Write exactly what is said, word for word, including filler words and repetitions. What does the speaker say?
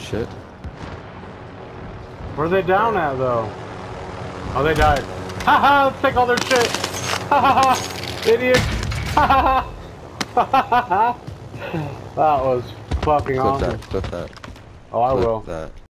shit. Where are they down at though? Oh, they died. Haha, let's take all their shit. Ha ha ha, idiot. Ha ha ha. That was fucking Clip awesome. that, clip that. Oh, I Clip will. that.